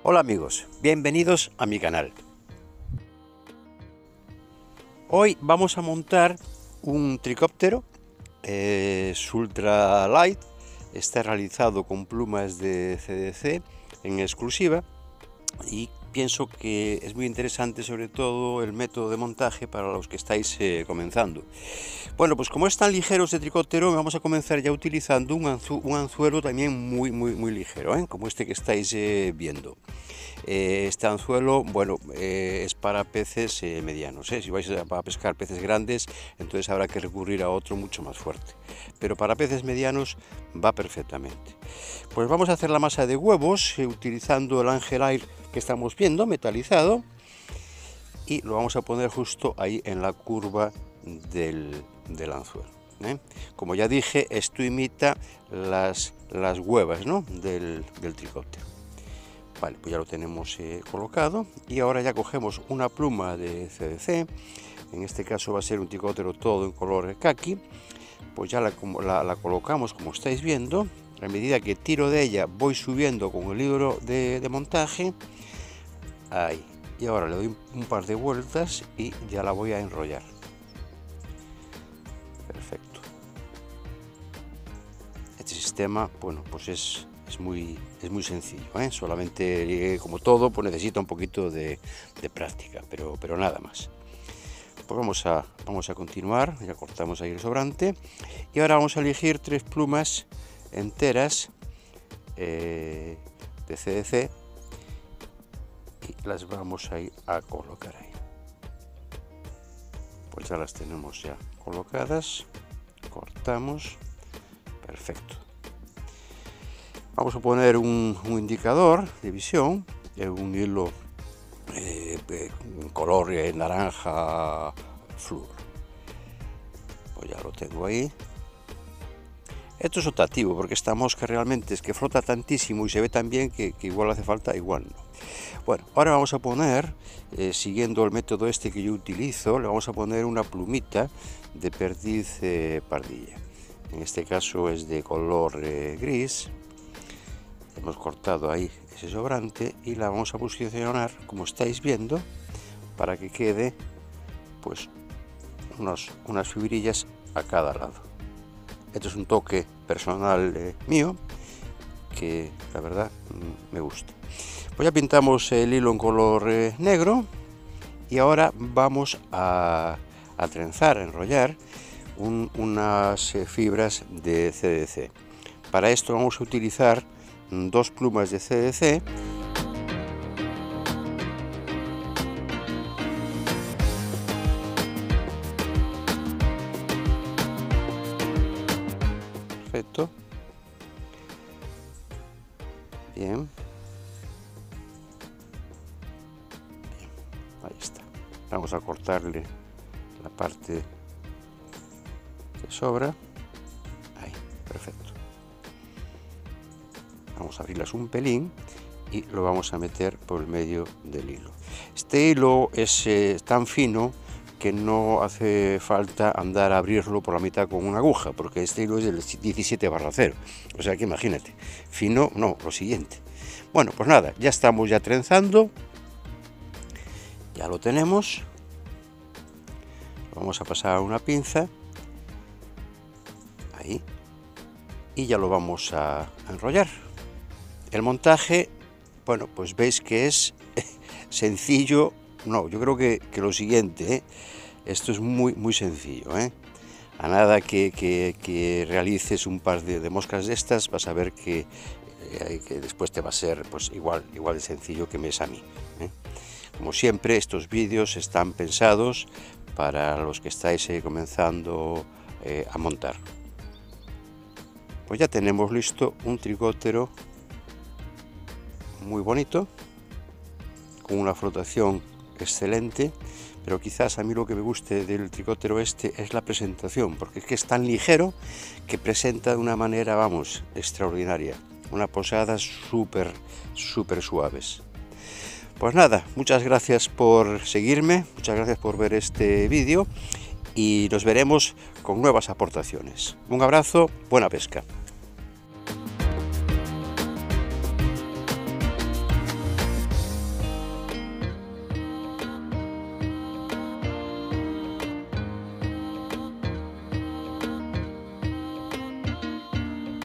Hola amigos, bienvenidos a mi canal. Hoy vamos a montar un tricóptero, es ultra light, está realizado con plumas de CDC en exclusiva y pienso que es muy interesante, sobre todo el método de montaje para los que estáis comenzando. Bueno, pues como es tan ligero este tricóptero, vamos a comenzar ya utilizando un anzuelo también muy ligero, como este que estáis viendo. Este anzuelo, bueno, es para peces medianos, Si vais a pescar peces grandes, entonces habrá que recurrir a otro mucho más fuerte. Pero para peces medianos va perfectamente. Pues vamos a hacer la masa de huevos utilizando el Angel Air que estamos viendo, metalizado. Y lo vamos a poner justo ahí en la curva del anzuelo. Como ya dije, esto imita las huevas, ¿no?, del tricóptero. Vale, pues ya lo tenemos colocado y ahora ya cogemos una pluma de CDC, en este caso va a ser un tricóptero todo en color caqui, pues ya la colocamos como estáis viendo. A medida que tiro de ella voy subiendo con el hilo de montaje, ahí, y ahora le doy un par de vueltas y ya la voy a enrollar. Perfecto. Este sistema, bueno, pues es muy sencillo, solamente, como todo, pues necesita un poquito de práctica, pero nada más. Pues vamos a continuar, ya cortamos ahí el sobrante y ahora vamos a elegir 3 plumas enteras de CDC y las vamos a ir a colocar ahí. Pues ya las tenemos ya colocadas, cortamos, perfecto. Vamos a poner un indicador de visión, un hilo en color naranja flúor. Pues ya lo tengo ahí. Esto es optativo porque esta mosca realmente es que flota tantísimo y se ve tan bien que igual hace falta, igual no. Bueno, ahora vamos a poner, siguiendo el método este que yo utilizo, le vamos a poner una plumita de perdiz pardilla. En este caso es de color gris. Hemos cortado ahí ese sobrante y la vamos a posicionar como estáis viendo para que quede pues unas fibrillas a cada lado. Esto es un toque personal mío que la verdad me gusta. Pues ya pintamos el hilo en color negro y ahora vamos a trenzar, a enrollar unas fibras de CDC. Para esto vamos a utilizar 2 plumas de CDC perfecto, bien, ahí está. Vamos a cortarle la parte que sobra, ahí, perfecto. Vamos a abrirlas un pelín y lo vamos a meter por el medio del hilo. Este hilo es tan fino que no hace falta andar a abrirlo por la mitad con una aguja, porque este hilo es del 17/0, o sea que imagínate, fino no, lo siguiente. Bueno, pues nada, ya estamos ya trenzando, ya lo tenemos, vamos a pasar a una pinza, ahí, y ya lo vamos a enrollar. El montaje, bueno, pues veis que es sencillo. No, yo creo que lo siguiente, esto es muy sencillo, A nada que realices un par de moscas de estas, vas a ver que después te va a ser pues igual de sencillo que me es a mí, Como siempre, estos vídeos están pensados para los que estáis comenzando a montar. Pues ya tenemos listo un tricóptero muy bonito, con una flotación excelente, pero quizás a mí lo que me guste del tricóptero este es la presentación, porque es que es tan ligero que presenta de una manera, vamos, extraordinaria, unas posadas súper suaves. Pues nada, muchas gracias por seguirme, muchas gracias por ver este vídeo y nos veremos con nuevas aportaciones. Un abrazo, buena pesca.